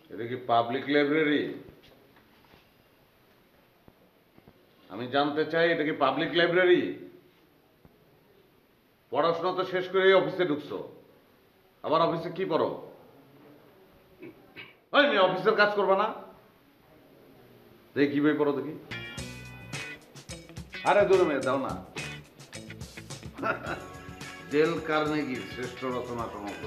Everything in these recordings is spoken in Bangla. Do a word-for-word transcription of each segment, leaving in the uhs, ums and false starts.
এটা কি পাবলিক লাইব্রেরি? আমি জানতে চাই এটা কি পাবলিক লাইব্রেরি? পড়াশোনা তো শেষ করে অফিসে ঢুকছো, আবার অফিসে কি পড়ো? ওই মেয়ে অফিসের কাজ করবা না? দেখি কি বই পড়ো দেখি। আরে দূরে মেয়ে দাও না। ডেল কার্নেগির শ্রেষ্ঠ রচনা সমগ্র।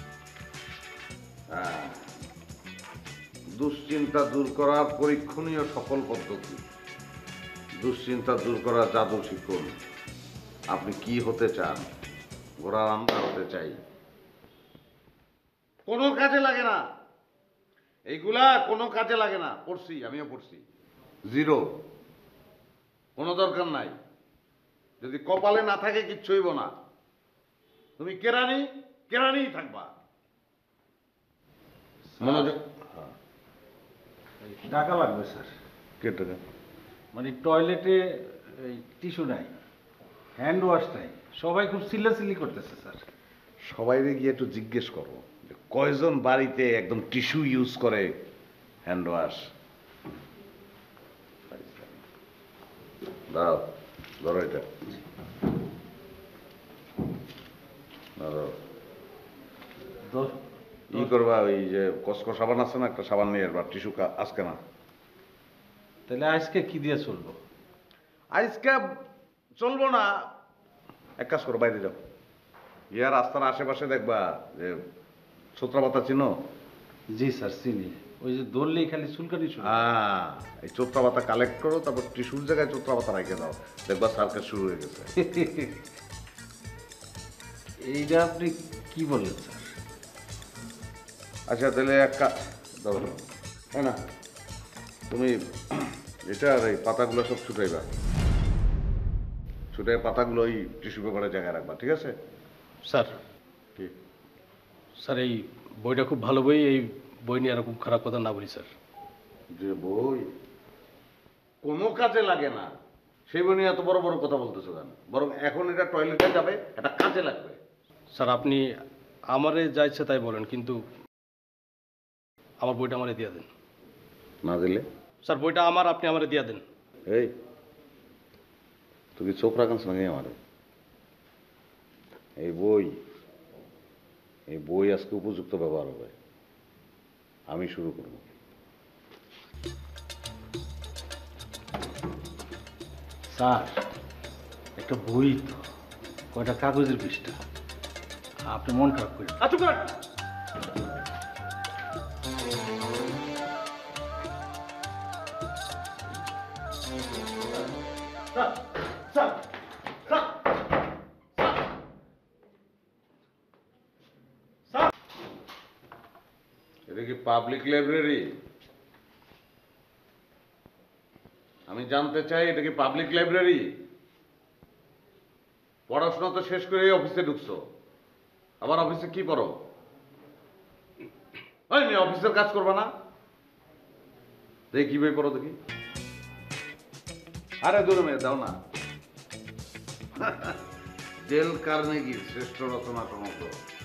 হ্যাঁ, দুশ্চিন্তা দূর করার পরীক্ষণীয় সকল পদ্ধতি, দুশ্চিন্তা দূর করার জাদু শিখুন। আপনি কি হতে চান? ঘোড়ার আমরা হতে চাই। কোনো কাজে লাগে না এইগুলা, কোনো কাজে লাগে না। পড়ছি, আমিও পড়ছি। জিরো, কোনো দরকার নাই। যদি কপালে না থাকে কিচ্ছু হইব না। তুমি কেরানি কেরানিই থাকবা। মনোযোগ। টাকা লাগবে স্যার। কে টাকা? মানে টয়লেটে টিস্যু নাই, হ্যান্ড ওয়াশ নাই, সবাই খুব চিল্লাচিল্লি করতেছে স্যার। সবাইরে গিয়ে একটু জিজ্ঞেস করো যে কয়জন বাড়িতে একদম টিস্যু ইউজ করে হ্যান্ড ওয়াশ। দাও, ধরো এটা। ধরো। ই করবা, ওই যে কসকো সাবান আছে না, একটা সাবান নিয়ে আসবা। টিস্যু আজকে না। তাহলে আজকে কি দিয়ে চলবো? আজকে চলবো না। এক কাজ করো, বাইরে যাও। ইয়ার রাস্তার আশেপাশে দেখবা যে ছোত্রা পাতা চিনো? জি স্যার চিনি। ওই যে ধরলেই খালি চুলকানি শুরু। হ্যাঁ, এই চোত্রা পাতা কালেক্ট করো, তারপর টিস্যুর জায়গায় চোত্রা পাতা রেখে দাও। দেখবা সার্কাস শুরু হয়ে গেছে। এইটা আপনি কি বললেন স্যার? আচ্ছা তাহলে এক কাজ ধরো, তাই না, তুমি এটা আর এই পাতাগুলো সব ছুটাইবা। ছুটাই পাতাগুলো ওই টিস্যু পেপারের জায়গায় রাখবা, ঠিক আছে? স্যার, কি স্যার এই বইটা খুব ভালো বই, এই বই নিয়ে এরকম খারাপ কথা না বলি স্যার। যে বই কোনো কাজে লাগে না সেই বই নিয়ে এত বড় বড় কথা বলতেছো কেন? বরং এখন এটা টয়লেটে যাবে, এটা কাজে লাগবে। স্যার আপনি আমারে যা ইচ্ছে তাই বলেন, কিন্তু আমার বইটা আমারে দিয়ে দেন। না দিলে? স্যার বইটা আমার, আপনি আমারে দিয়ে দেন। এই তুই চোখ রাখান সঙ্গে আমার এই বই, এই বই আজকে উপযুক্ত ব্যবহার হবে। আমি শুরু করব। স্যার একটা বই তো, কয়টা কাগজের পৃষ্ঠা, আপনি মন খারাপ করেন। আচ্ছা করেন। Sir, sir, sir, sir, sir. এটা কি পাবলিক লাইব্রেরি? আমি জানতে চাই এটা কি পাবলিক লাইব্রেরি? পড়াশোনা তো শেষ করে অফিসে ঢুকছো, আবার অফিসে কি পড়ো? ওই মেয়ে অফিসের কাজ করবা না? দেখি কি বই পড়ো দেখি। আরে দূরে মেয়ে দাও না। ডেল কার্নেগির শ্রেষ্ঠ রচনা সমগ্র।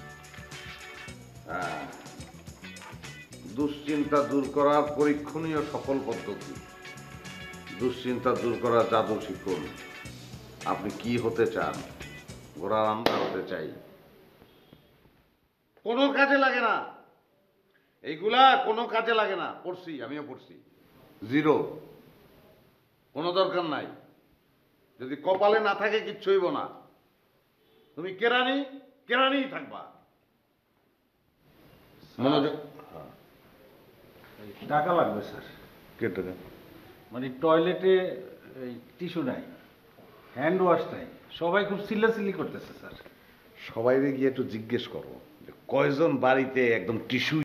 হ্যাঁ, দুশ্চিন্তা দূর করার পরীক্ষণীয় সকল পদ্ধতি, দুশ্চিন্তা দূর করার জাদু শিখুন। আপনি কি হতে চান? ঘোড়ার আমরা হতে চাই। কোনো কাজে লাগে না এইগুলা, কোনো কাজে লাগে না। পড়ছি, আমিও পড়ছি। জিরো, কোনো দরকার নাই। যদি কপালে না থাকে কিচ্ছু হইব না। তুমি কেরানি কেরানিই থাকবা। মনোযোগ। টাকা লাগবে স্যার। কে টাকা? মানে টয়লেটে টিস্যু নাই, হ্যান্ড ওয়াশ নাই, সবাই খুব চিল্লাচিল্লি করতেছে স্যার। সবাইরে গিয়ে একটু জিজ্ঞেস করো যে কয়জন বাড়িতে একদম টিস্যু